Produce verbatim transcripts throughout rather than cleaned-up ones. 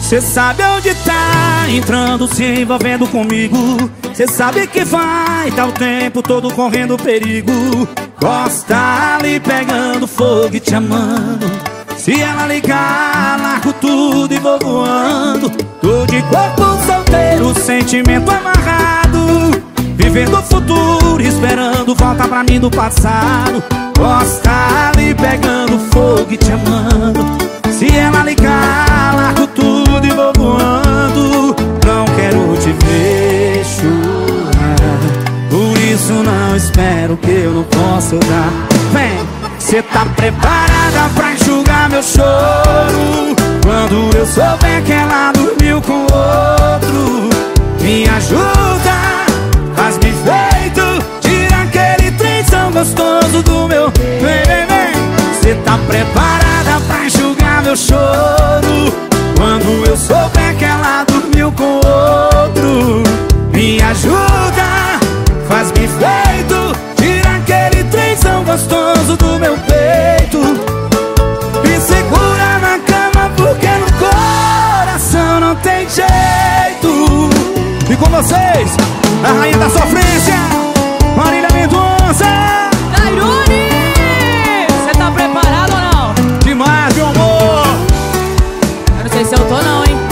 Cê sabe onde tá entrando, se envolvendo comigo. Cê sabe que vai tá o tempo todo correndo perigo. Gosta ali pegando fogo e te amando. Se ela ligar, largo tudo e vou voando. Tô de corpo solteiro, sentimento amarrado, vivendo o futuro, esperando volta pra mim do passado. Gosta ali pegando fogo e te amando. Se ela ligar, largo tudo e vou voando. Não quero te ver chorar, por isso não espero que eu não posso dar. Vem, cê tá preparada pra enxugar meu choro quando eu souber que ela dormiu com outro? Me ajuda, faz bem feito, tira aquele trenzão gostoso do meu. Vem, vem, vem. Cê tá preparada pra enxugar meu choro quando eu souber que ela dormiu com outro? Me ajuda, faz bem feito, tira aquele trenzão gostoso do meu peito. Me segura na cama porque no coração não tem jeito. E com vocês, a rainha da sofrência, Marília Mendonça. Tairone, você tá preparado ou não? Demais, meu amor. Eu não sei se eu tô não, hein?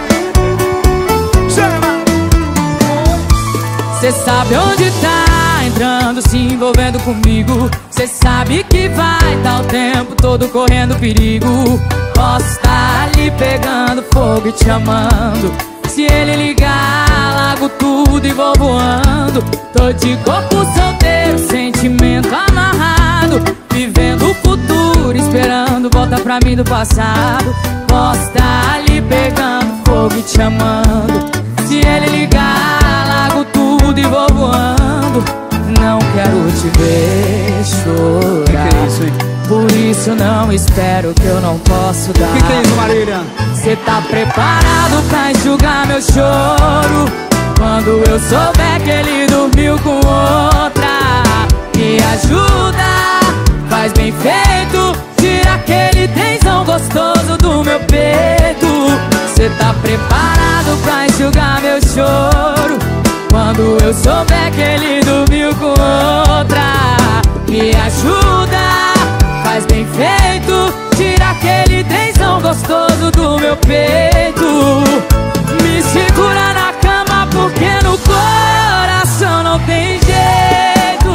Chama. Cê sabe onde tá entrando, se envolvendo comigo. Cê sabe que vai tá o tempo todo correndo perigo. Posso estar ali pegando fogo e te amando. Se ele ligar, largo tudo e vou voando. Tô de corpo solteiro, sentimento amarrado, vivendo o futuro, esperando volta pra mim do passado. Posso estar ali pegando fogo e te amando. Se ele ligar, largo tudo e vou voando. Não quero te ver chorar, que que é isso, hein? por isso não espero que eu não posso dar. Que que é isso, Marília? Cê tá preparado pra enxugar meu choro quando eu souber que ele dormiu com outra? Me ajuda, faz bem feito, tira aquele tensão gostoso do meu peito. Cê tá preparado pra enxugar meu choro quando eu souber que ele dormiu com outra? Me ajuda, faz bem feito, tira aquele tensão gostoso do meu peito. Me segura na cama porque no coração não tem jeito.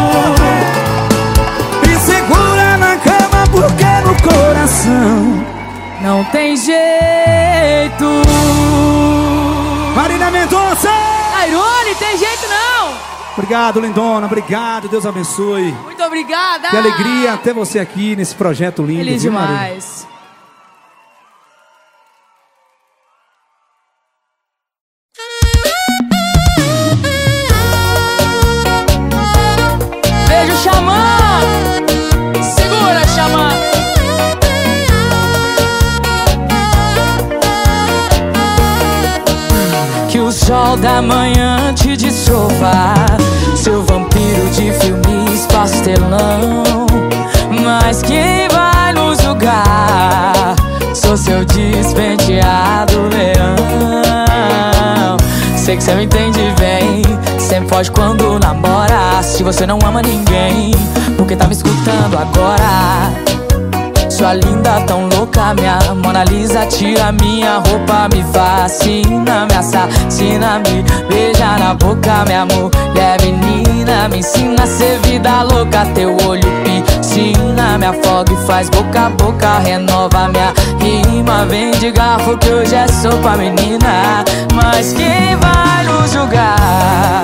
Me segura na cama porque no coração não tem jeito. Marília Mendonça. Tairone, tem jeito não. Obrigado, lindona, obrigado, Deus abençoe. Muito obrigada. Que alegria ter você aqui nesse projeto lindo. Feliz viu, Marília? demais. Beijo, Xamã. Segura, Xamã. Que o sol da manhã te desova, seu vampiro de filmes pastelão. Mas quem vai nos julgar? Sou seu despenteado leão. Sei que cê me entende bem, sempre foge quando namora. Se você não ama ninguém, por que tá me escutando agora? Sua linda tão louca, minha Mona Lisa, tira minha roupa, me fascina, me assassina, me beija na boca, minha mulher menina. Me ensina a ser vida louca, teu olho piscina, me afoga e faz boca a boca, renova minha rima. Vem de garfo que hoje é sopa, menina. Mas quem vai nos julgar?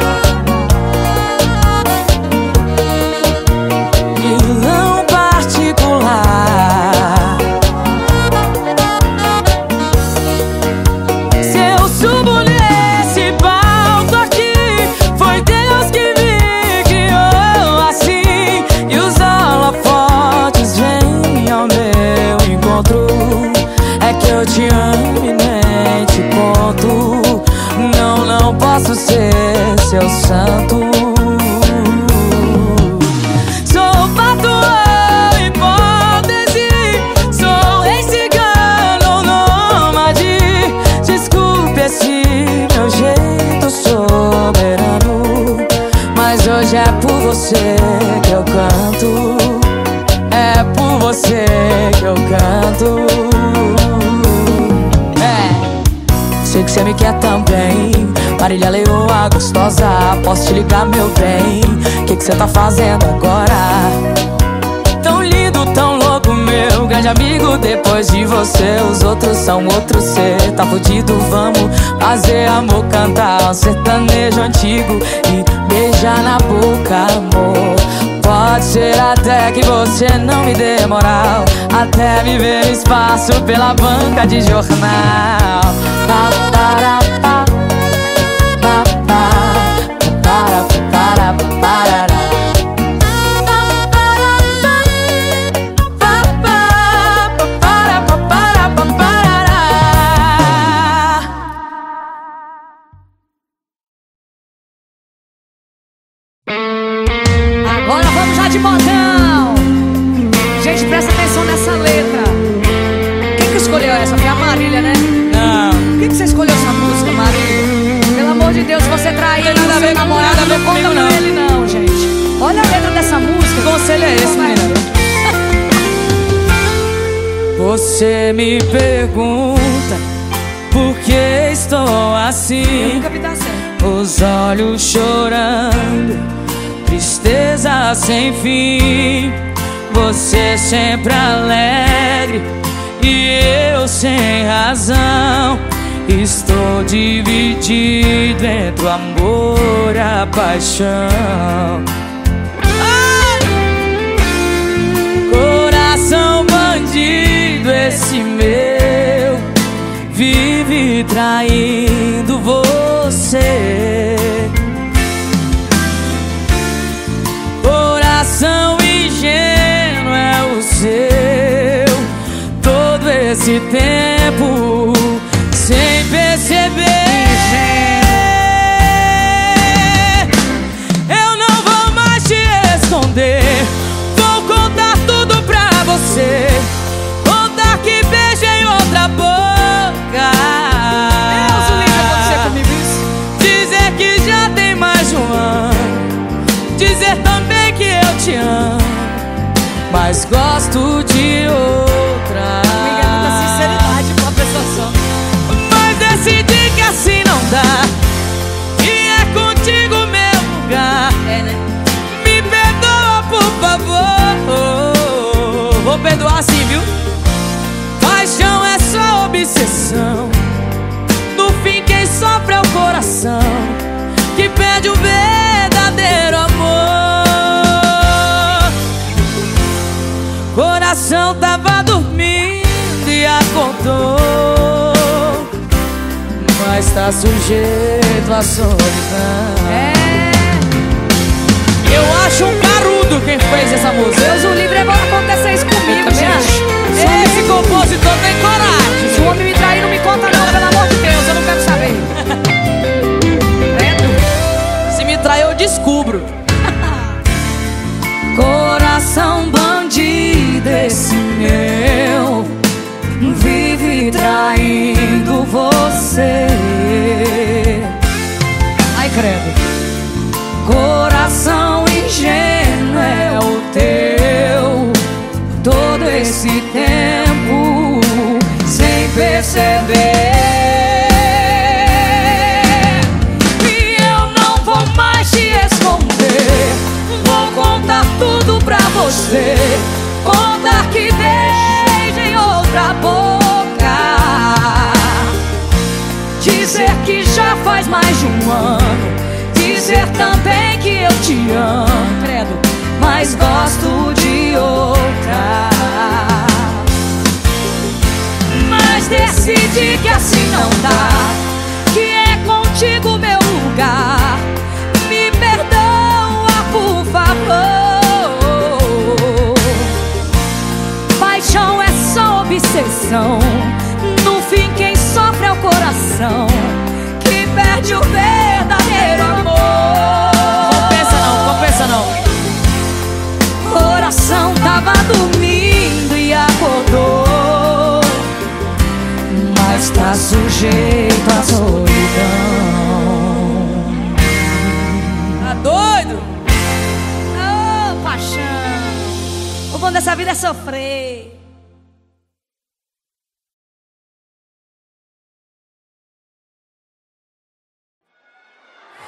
Vilão particular. Se eu subo nesse palco aqui, foi Deus que me criou assim. E os holofotes vêm ao meu encontro. É que eu te amo e nem te conto. Não, não posso ser seu santo. Sou fato ou hipótese, sou rei cigano ou nômade. que cê me quer também. Marília Leoa gostosa, posso te ligar, meu bem? Que que cê tá fazendo agora? Tão lindo, tão louco, meu grande amigo. Depois de você, os outros são outros. Cê tá fudido, vamos fazer amor, cantar um sertanejo antigo e beijar na boca, amor. Pode ser até que você não me dê moral, até me ver no espaço pela banca de jornal. Pa, para, pa, pa, pa, para, para, para. Agora vamos já de modão. Gente, presta atenção nessa letra. Quem que escolheu essa? Foi a Marília, né? Não. Por que que você escolheu essa música, Marília? Pelo amor de Deus, você traiu Não tem nada a ver seu com namorado, nada a ver não conta comigo, com não. ele não, gente. Olha a letra dessa música. Que conselho é esse, Como menina? Você me pergunta por que estou Eu assim, nunca vi dar certo. os olhos chorando, tristeza sem fim. Você sempre alegre e eu sem razão. Estou dividido entre o amor e a paixão. Ai! Coração bandido, esse meu vive traindo você. Coração ingênuo é o seu, todo esse tempo sem perceber. Eu não vou mais te esconder, vou contar tudo pra você, contar que beijei outra boca. Deus, o livro acontecer comigo isso. Dizer que já tem mais de um ano, dizer também que eu te amo, mas gosto de outra. Amiga, muita sinceridade pra uma pessoa só. Mas decidi que assim não dá, e é contigo meu lugar. É, né? Me perdoa, por favor. Vou perdoar sim, viu? Paixão é só obsessão, no fim quem sofre é o coração, que perde o verdadeiro amor. Coração tava dormindo e acordou, mas tá sujeito à solidão. É. Eu acho um carudo quem fez essa música. Deus, o livro é bom acontecer isso comigo, Também gente. acho. Ei, Esse compositor tem coragem. se o homem me trair, não me conta não, pelo amor de Deus, eu não quero saber. Credo. Se me trair, eu descubro. Coração bandido, esse meu vive traindo você. Ai, credo. Coração ingênuo é o teu, todo esse tempo sem perceber. E eu não vou mais te esconder, vou contar tudo pra você, contar que beijei outra boca, dizer que já faz mais de um ano, dizer também que eu te amo, Credo. mas gosto de outra. Mas decidi que assim não dá, que é contigo meu lugar. Me perdoa, por favor. Paixão é só obsessão, no fim quem sofre é o coração, que perde o verdadeiro amor. Compensa não, compensa não. Coração tava dormindo e acordou, mas tá sujeito à solidão. Tá doido? Ô, paixão. O bom dessa vida é sofrer.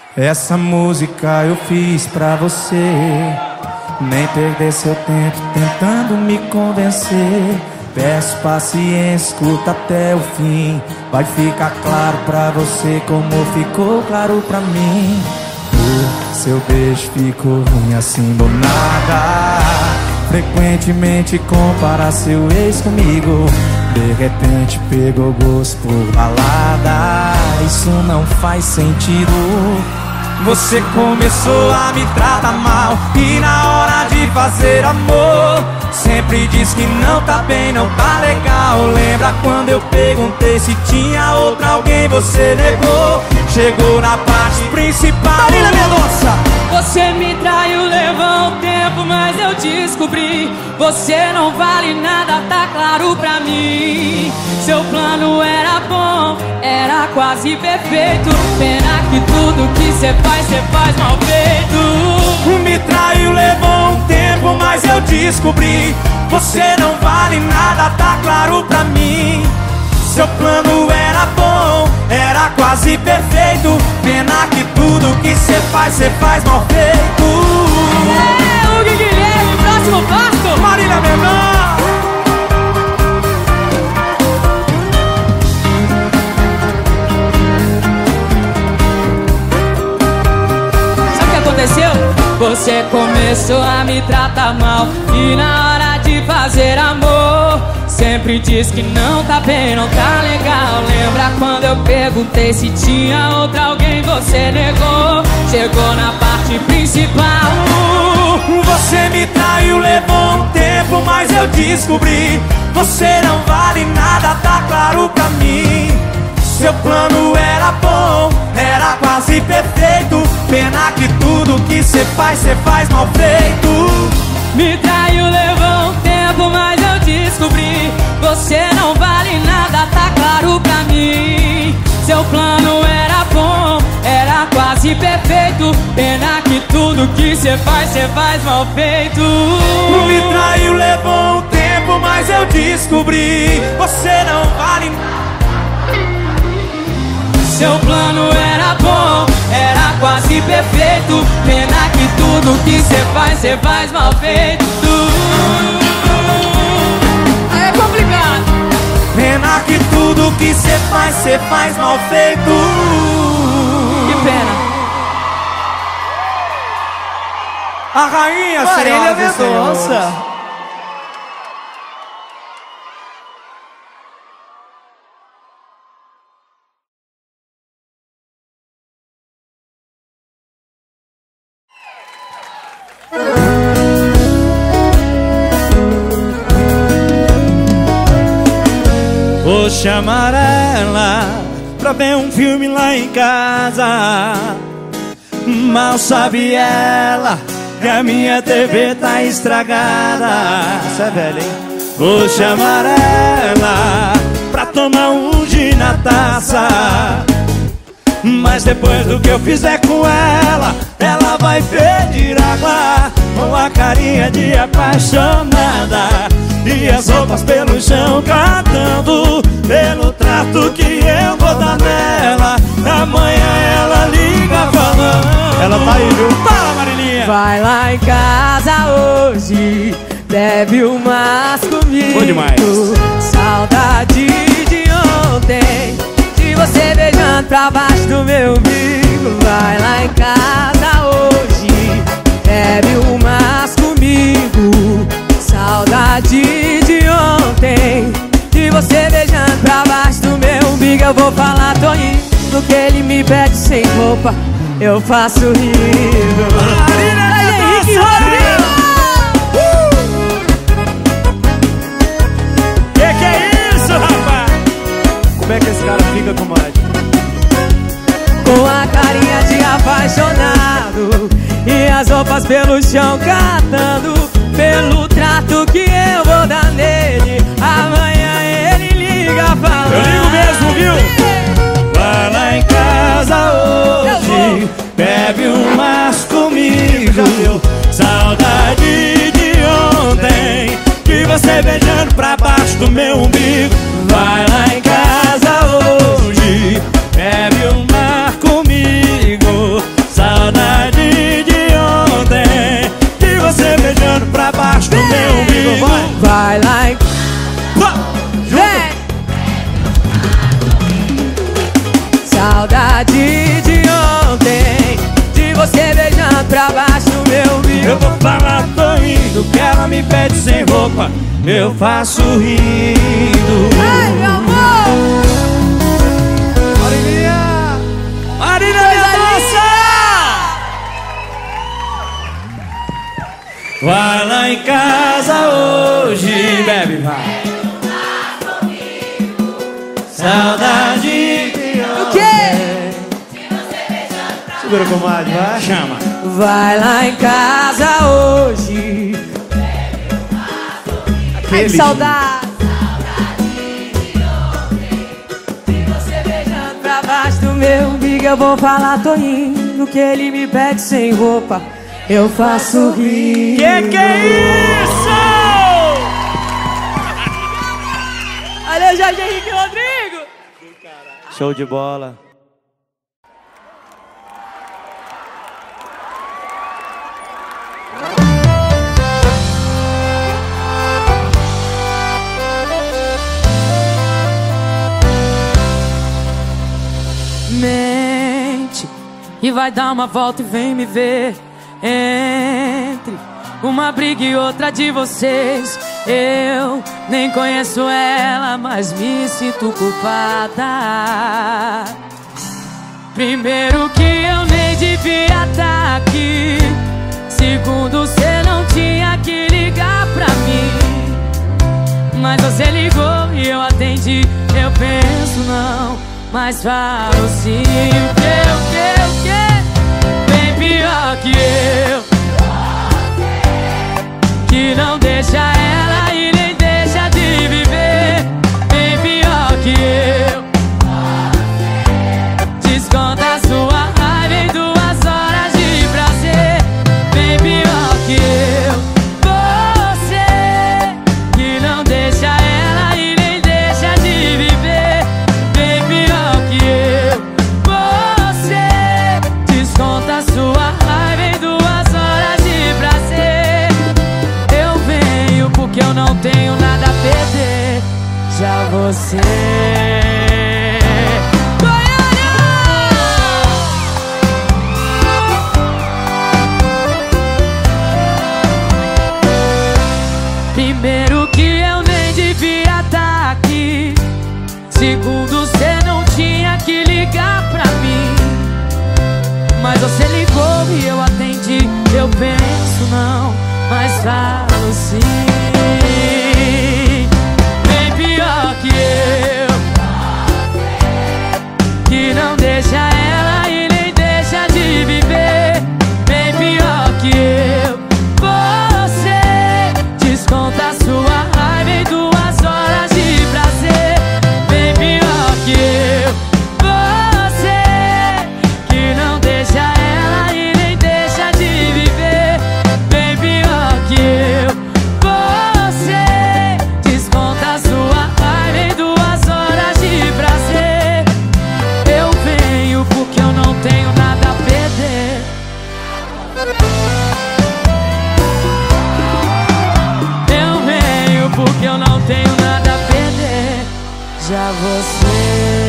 Essa música eu fiz pra você. Nem perder seu tempo tentando me convencer. Peço paciência, escuta até o fim. Vai ficar claro pra você como ficou claro pra mim. O seu beijo ficou ruim assim do nada. Frequentemente compara seu ex comigo. De repente pegou gosto por balada. Isso não faz sentido. Você começou a me tratar mal e na hora de fazer amor sempre diz que não tá bem, não tá legal. Lembra quando eu perguntei se tinha outra alguém, você negou. Chegou na parte principal. Marília Mendonça! Você me traiu, levou um tempo, mas eu descobri. Você não vale nada, tá claro pra mim. Seu plano era bom, era quase perfeito. Pena que tudo que cê faz, cê faz mal feito. Me traiu, levou um tempo, mas eu descobri. Você não vale nada, tá claro pra mim. Seu plano era bom, era quase perfeito. Pena que tudo que cê faz, cê faz mal feito. É, o Guilherme, próximo passo. Marília Mendonça. Sabe o que aconteceu? Você começou a me tratar mal e na hora de fazer amor sempre diz que não tá bem, não tá legal. Lembra quando eu perguntei se tinha outra alguém, você negou. Chegou na parte principal. Você me traiu, levou um tempo, mas eu descobri. Você não vale nada, tá claro pra mim. Seu plano era bom, era quase perfeito. Pena que tudo que cê faz, cê faz mal feito. Me traiu, levou um tempo, mas eu descobri. Você não vale nada, tá claro pra mim. Seu plano era bom, era quase perfeito. Pena que tudo que cê faz, cê faz mal feito. Me traiu, levou um tempo, mas eu descobri. Você não vale nada. Seu plano era bom, era quase perfeito. Pena que tudo que cê faz, cê faz mal feito. Aí é complicado. Pena que tudo que cê faz, cê faz mal feito. Que pena. A rainha Marília Mendonça. Vou chamar ela pra ver um filme lá em casa. Mal sabe ela que a minha T V tá estragada. Isso é velho, hein? Vou chamar ela pra tomar um gin na taça. Mas depois do que eu fizer com ela, ela vai pedir água com a carinha de apaixonada e as roupas pelo chão cantando pelo trato que eu vou dar nela. Amanhã ela liga falando. Ela tá aí, viu? Fala, Marilinha. Vai lá em casa hoje, bebe umas comigo. Bom demais. Saudade de ontem, de você beijando pra baixo do meu umbigo. Vai lá em casa hoje, bebe umas comigo. Saudade de ontem, de você beijando pra baixo do meu umbigo. Eu vou falar Toninho, no que ele me pede sem roupa, eu faço rindo. Marília Henrique Rodrigo! Que que é isso, rapaz? Como é que esse cara fica com mais? Com a carinha de apaixonado e as roupas pelo chão catando pelo trato que eu vou dar nele. Amanhã ele liga falando. Eu ligo mesmo, viu? Vai lá em casa hoje, bebe umas comigo. Saudade de ontem, de você beijando pra baixo do meu umbigo. Vai lá em casa hoje, bebe uma comigo. saudade de ontem, de você beijando pra baixo do meu umbigo. Eu vou falar, tô indo, que ela me pede sem roupa, eu faço rindo. Ai, meu amor! Marilinha! Marilinha, minha moça! Vai lá em casa hoje, bebe, vai. Saudade de O quê? Segura, comadre, vai. chama. Vai lá em casa hoje. Ai, que saudade! Você beijando pra baixo do meu umbigo. Eu vou falar, tô indo, que ele me pede sem roupa, eu faço rir. Que que é isso? Valeu, Jorge Henrique Rodrigo. Show de bola. Mente e vai dar uma volta e vem me ver. Entre uma briga e outra de vocês, eu nem conheço ela, mas me sinto culpada. Primeiro que eu nem devia estar aqui. Segundo, cê não tinha que ligar pra mim, mas você ligou e eu atendi. Eu penso não, mas falo sim. O que, o que, o que? Bem pior que eu, que não deixa ela e nem deixa de viver. Bem pior que eu, desconta a sua raiva em duas horas de prazer. Bem pior que eu, você que não deixa ela e nem deixa de viver. Bem pior que eu, você desconta a sua raiva em duas horas de prazer. Eu venho porque eu não tenho nada a perder. Já você primeiro que eu nem devia estar aqui. Segundo, cê não tinha que ligar pra mim, mas você ligou e eu atendi. Eu penso não, mas falo sim. Bem pior que eu, que não deixa ela e nem deixa de viver. Bem pior que eu, você desconta a sua raiva em duas horas de prazer. Bem pior que eu, você que não deixa ela e nem deixa de viver. Bem pior que eu, você desconta a sua raiva em duas horas de prazer. Eu venho porque eu não tenho nada a perder. Eu venho porque eu não tenho nada a perder. Já você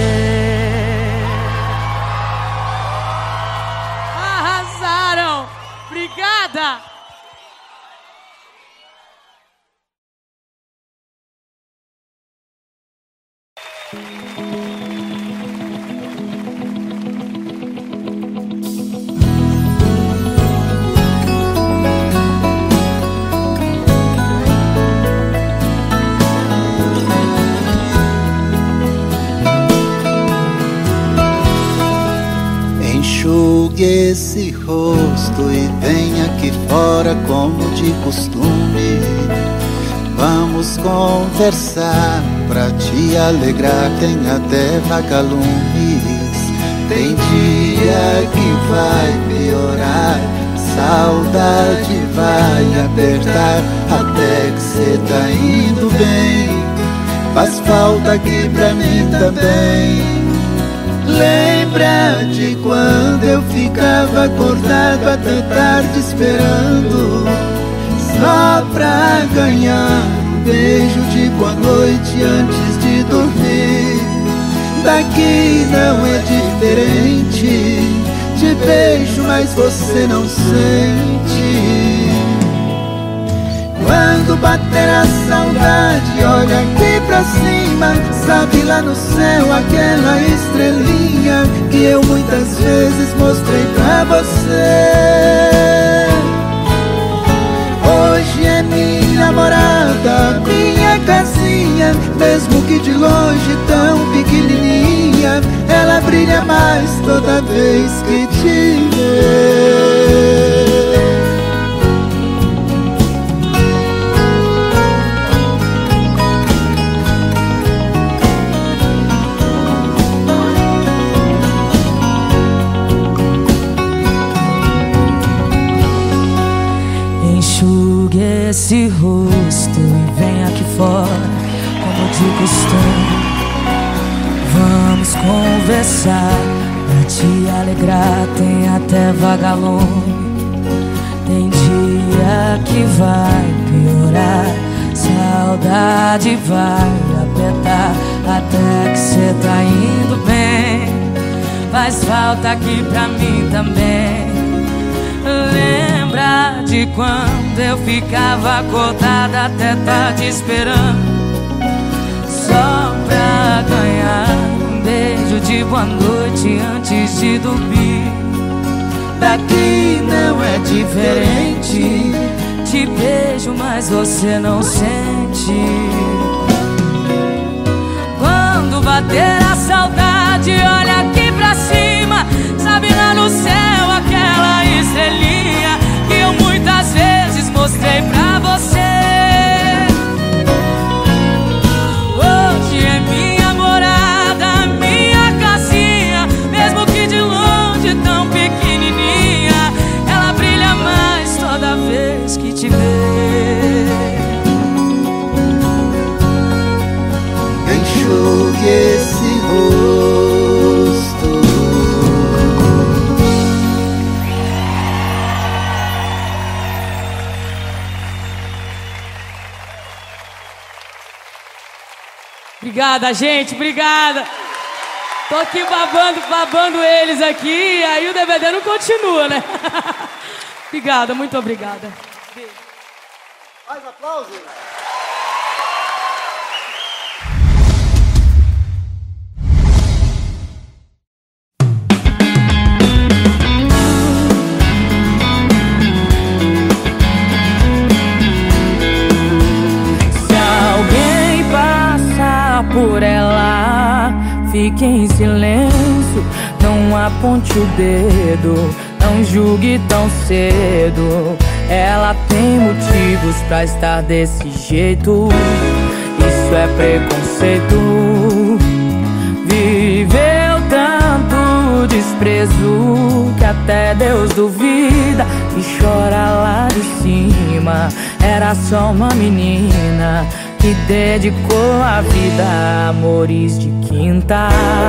arrasaram. Obrigada. Enxugue esse rosto e venha aqui fora como de costume. Vamos conversar pra te alegrar, tem até vagalumes. Tem dia que vai piorar, saudade vai apertar, até que cê tá indo bem. Faz falta aqui pra mim também. Lembra de quando eu ficava acordado até tarde esperando, só pra ganhar um beijo de boa noite antes de dormir. Daqui não é difícil diferente. Te beijo, mas você não sente. Quando bater a saudade, olha aqui pra cima. Sabe lá no céu aquela estrelinha que eu muitas vezes mostrei pra você. Hoje é minha namorada, minha casinha. Mesmo que de longe tão pequenininha, ela brilha mais toda vez que te vê. Enxugue esse rosto e vem aqui fora, como de costume. Vamos conversar, pra te alegrar tem até vagalume. Tem dia que vai piorar, saudade vai apertar, até que cê tá indo bem. Faz falta aqui pra mim também. Lembra de quando eu ficava acordada até tarde esperando, só pra ganhar um beijo de boa noite antes de dormir. Daqui não é diferente. Te beijo, mas você não sente. Quando bater a saudade, olha aqui pra cima. Sabe lá no céu aquela estrelinha que eu muitas vezes mostrei pra você. Hoje é minha morada, minha casinha. Mesmo que de longe tão pequenininha, ela brilha mais toda vez que te vê. Enxugue esse rosto. Obrigada, gente, obrigada. Tô aqui babando, babando eles aqui, aí o D V D não continua, né? Obrigada, muito obrigada. Mais aplausos. Por ela, fique em silêncio, não aponte o dedo, não julgue tão cedo. Ela tem motivos pra estar desse jeito, isso é preconceito. Viveu tanto desprezo que até Deus duvida e chora lá de cima. Era só uma menina que dedicou a vida a amores de quinta.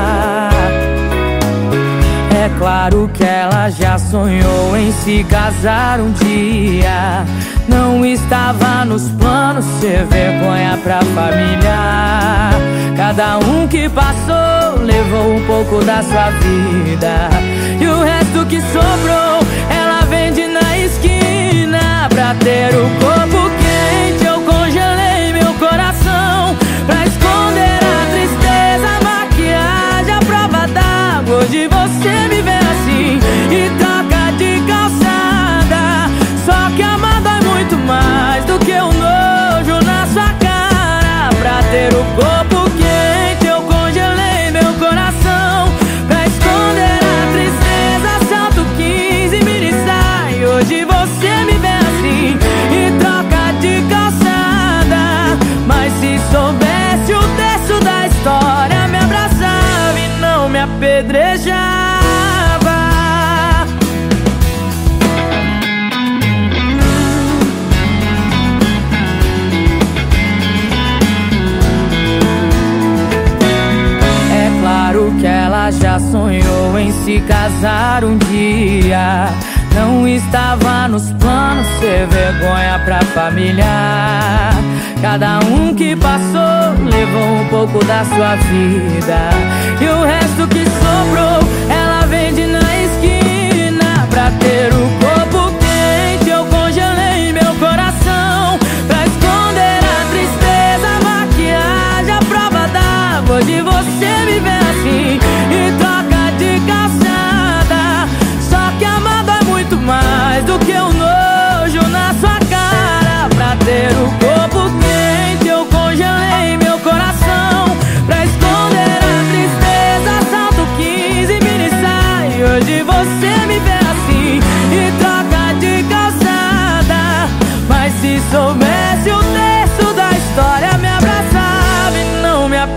É claro que ela já sonhou em se casar um dia. Não estava nos planos ser vergonha pra família. Cada um que passou levou um pouco da sua vida, e o resto que sobrou ela vende na esquina. Pra ter o corpo quente eu congelei meu coração, pra esconder a tristeza, a maquiagem, a prova d'água. Hoje você me vê assim e troca de calçada. Só que amar dói muito mais do que um nojo na sua cara. Pra ter o corpo quente eu congelei meu coração, pra esconder a tristeza, salto quinze e mini saia. Hoje você me vê assim e troca de calçada. Mas se soubesse o texto da história, me abraçava e não me apedrejava. É claro que ela já sonhou em se casar um dia. Não estava nos planos ser vergonha pra família. Cada um que passou levou um pouco da sua vida, e o resto que sobrou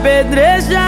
apedrejar.